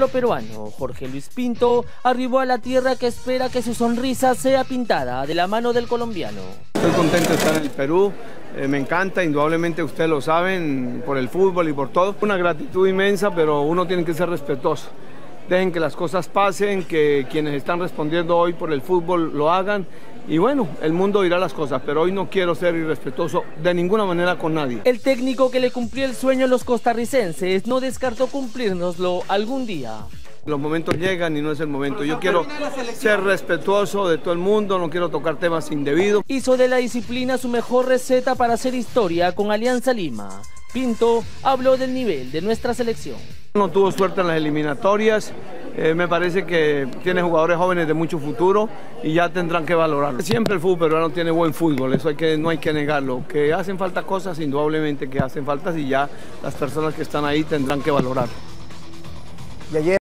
El peruano Jorge Luis Pinto arribó a la tierra que espera que su sonrisa sea pintada de la mano del colombiano. Estoy contento de estar en el Perú, me encanta, indudablemente ustedes lo saben, por el fútbol y por todo. Una gratitud inmensa, pero uno tiene que ser respetuoso. Dejen que las cosas pasen, que quienes están respondiendo hoy por el fútbol lo hagan. Y bueno, el mundo dirá las cosas, pero hoy no quiero ser irrespetuoso de ninguna manera con nadie. El técnico que le cumplió el sueño a los costarricenses no descartó cumplírnoslo algún día. Los momentos llegan y no es el momento. Yo quiero ser respetuoso de todo el mundo, no quiero tocar temas indebidos. Hizo de la disciplina su mejor receta para hacer historia con Alianza Lima. Pinto habló del nivel de nuestra selección. No tuvo suerte en las eliminatorias, me parece que tiene jugadores jóvenes de mucho futuro y ya tendrán que valorarlo. Siempre el fútbol peruano tiene buen fútbol, eso no hay que negarlo. Que hacen falta cosas, indudablemente que hacen falta y ya las personas que están ahí tendrán que valorarlo.